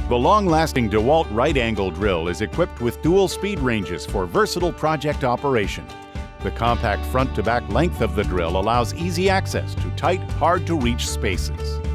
The long-lasting Dewalt right-angle drill is equipped with dual speed ranges for versatile project operation. The compact front-to-back length of the drill allows easy access to tight, hard-to-reach spaces.